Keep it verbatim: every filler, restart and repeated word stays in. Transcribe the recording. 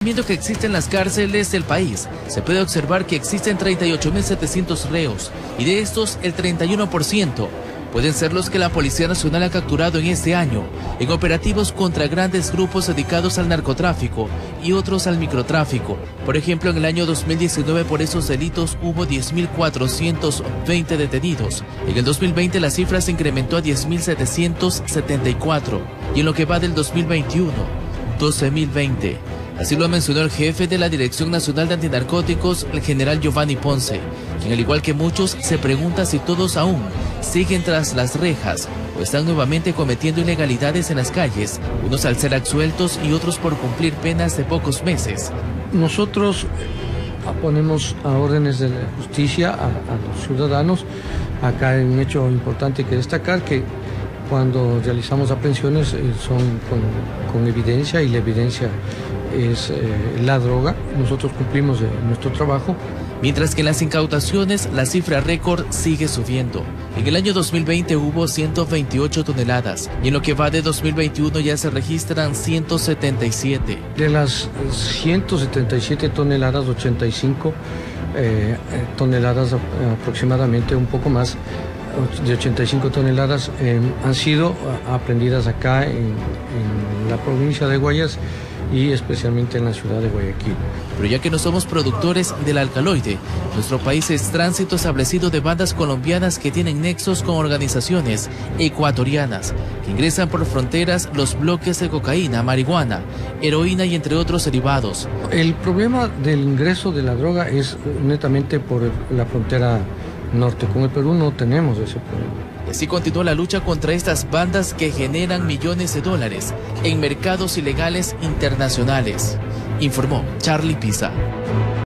Viendo que existen las cárceles del país, se puede observar que existen treinta y ocho mil setecientos reos, y de estos el treinta y uno por ciento pueden ser los que la Policía Nacional ha capturado en este año, en operativos contra grandes grupos dedicados al narcotráfico y otros al microtráfico. Por ejemplo, en el año dos mil diecinueve por esos delitos hubo diez mil cuatrocientos veinte detenidos. En el dos mil veinte la cifra se incrementó a diez mil setecientos setenta y cuatro y en lo que va del dos mil veintiuno, doce mil veinte. Así lo mencionó el jefe de la Dirección Nacional de Antinarcóticos, el general Giovanni Ponce, quien al igual que muchos se pregunta si todos aún siguen tras las rejas o están nuevamente cometiendo ilegalidades en las calles, unos al ser absueltos y otros por cumplir penas de pocos meses. Nosotros ponemos a órdenes de la justicia a, a los ciudadanos. Acá hay un hecho importante que destacar, que cuando realizamos aprehensiones eh, son con, con evidencia, y la evidencia es eh, la droga. Nosotros cumplimos eh, nuestro trabajo. Mientras que en las incautaciones la cifra récord sigue subiendo. En el año dos mil veinte hubo ciento veintiocho toneladas y en lo que va de dos mil veintiuno ya se registran ciento setenta y siete. De las ciento setenta y siete toneladas, ochenta y cinco eh, toneladas aproximadamente, un poco más, de ochenta y cinco toneladas eh, han sido aprehendidas acá en, en la provincia de Guayas y especialmente en la ciudad de Guayaquil. Pero ya que no somos productores del alcaloide, nuestro país es tránsito establecido de bandas colombianas que tienen nexos con organizaciones ecuatorianas, que ingresan por fronteras los bloques de cocaína, marihuana, heroína y entre otros derivados. El problema del ingreso de la droga es netamente por la frontera norte. Con el Perú no tenemos ese problema. Y así continúa la lucha contra estas bandas que generan millones de dólares en mercados ilegales internacionales, informó Charlie Pisa.